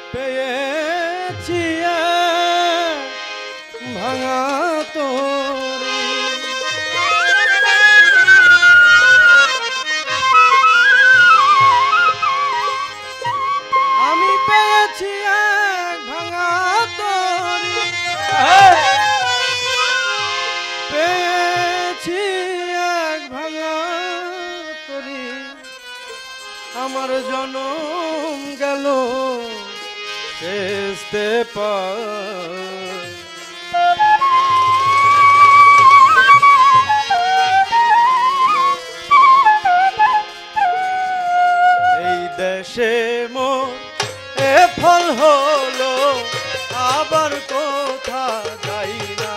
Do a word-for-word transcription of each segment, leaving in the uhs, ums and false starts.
পেয়েছি ভাঙা তরি আমি পেয়েছি এক ভাঙা তরি পেয়েছি এক ভাঙা তরি আমার জনম গেল শেষতে পার এই দেশে মোর এ ফল হলো আবার কোথা যাই না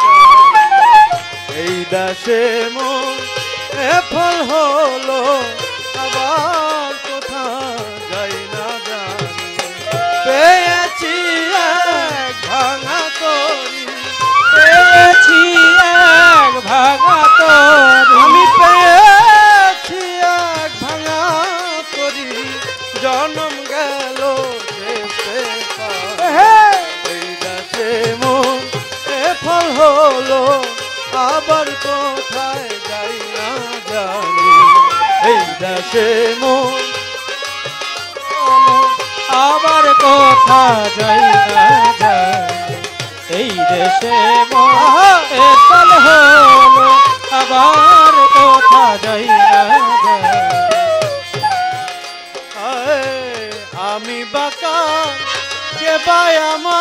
এই দেশে মোর এ ফল হলো আবার কোথা যাই না জানি পেয়েছি এক ভাঙা তরি পেয়েছি এক ভাঙা তরি আমি পেয়েছি এক ভাঙা তরি জনম গেল শেষে পার এই দেশে মন এ ফল হলো আবার কোথায় যাই না জানি এই দেশে মন আবার কোথা যাই না যাই এই দেশে মোরে ফল হলো আবার কোথা যাই না যাই আমি বাঁকা কে বাই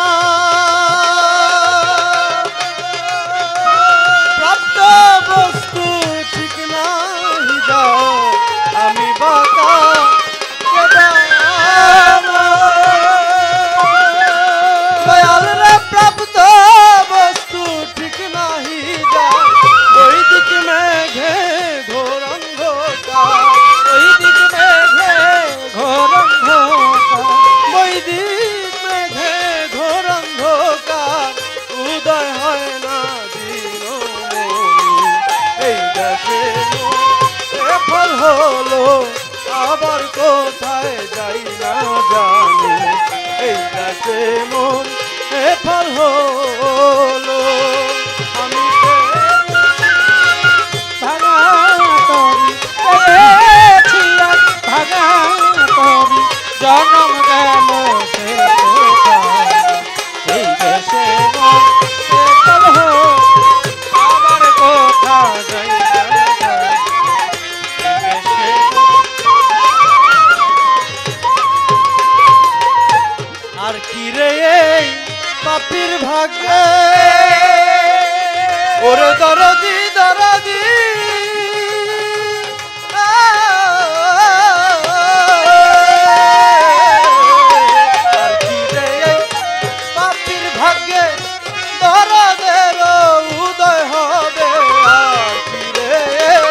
আমার প্রাপ্ত বস্তু ঠিক নাই যায় আমি বাঁকা কে বাই দয়াল রে প্রাপ্ত বস্তু ঠিক নাহি যায় ওই দিক মেঘে ঘোর অন্ধকার ওই দিক মেঘে ঘোর অন্ধকার ওই দিক মেঘে ঘোর অন্ধকার উদয় হয় না দিন এই দেশে এ ফল হলো আবার কোথায় যাই না জানি এই দেশে মন এ ফল হলো আমি ভাঙা তরি পেয়েছি এক ভাঙা তরি জনম গেল এই দেশে মোরে ফল হলো আবার কোথা যাই না যাই এই দেশে আর কি রে এই পাপির ভাগ্যে ওরে দরদি দরদি আর কি রে এই পাপির ভাগ্যে দরদের উদয় হবে আর কি রে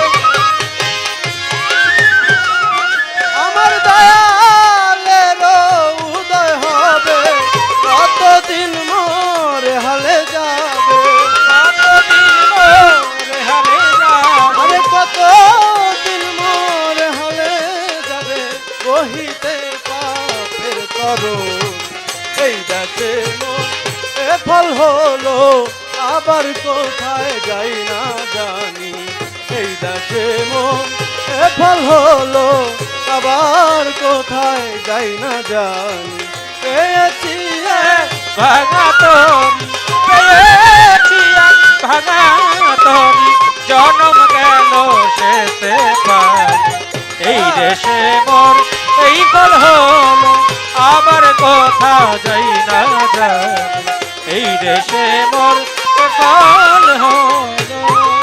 আমার দয়ালের উদয় হবে কতদিন মোরে হালে যাবে কতদিন মোরে হালে যাবে আরে কতদিন মোরে হালে যাবে বহিতে পাপের তরুণ এই দেশে মোর এ ফল হলো আবার কোথায় যাই না জানি এই দেশে মোর এ ফল হলো আবার কোথায় যাই না জানি পেয়েছি এক ভাঙা তরি পেয়েছি এক ভাঙা তরি জনম গেল শেষে পার এই দেশে মোর এই ফল হলো আবার কোথা যাই না যাই এই দেশে মোর ফল হলো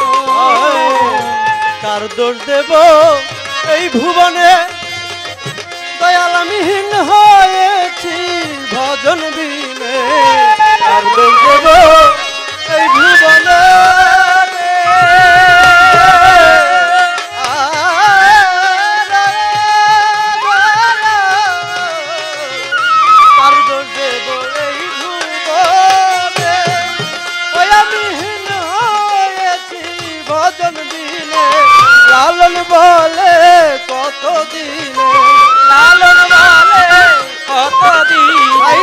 কার দোষ দেব এই ভুবনে দয়াল আমিহীন হয়েছি ভজন বিনে কার দোষ দেব এই ভুবনে কার দোষ দেব এই ভুবনে ওই আমিহীন হয়েছি ভজন বিনে লালন বলে কত দিনে লালন বলে কতদিন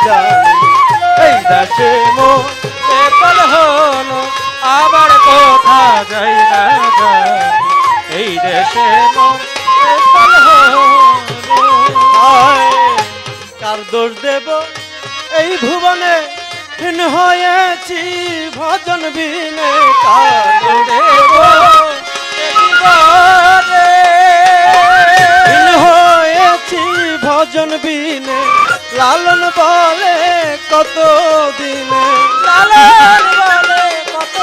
জানি এই দেশে মোর একল হলো আবার কোথা যাই না জানি এই দেশে মন একল হলো আয় কার দোষ দেব এই ভুবনে হীন হয়েছি ভজন বিনে কার দোষ দেব হীন হয়েছি ভজন বিনে লালন বলে কত দিনে লালন বলে কত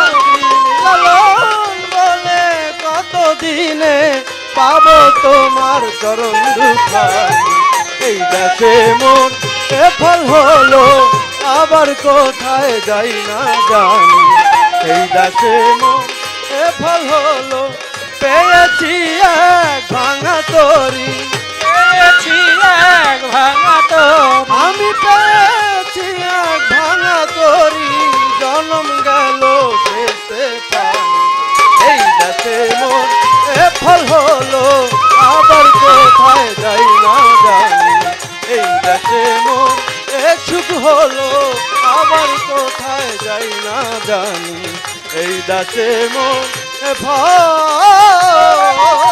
লালন বলে কত দিনে পাবো তোমার চরণ দুখানি এই দেশে মন এ ফল হলো আবার কোথায় যাই না জানি এই দেশে মন এ ফল হলো পেয়েছি এক ভাঙা তরি পেয়েছি এক ভাঙা তোর আমি পেয়েছি এক ভাঙা তরি জনম গেল শেষে পানি এই দেশে মন এ ফল হলো আবার কোথায় যাই না জানি এই দেশে মন এ সুখ হলো আবার কোথায় যাই না জানি এই দেশে মন এ ফল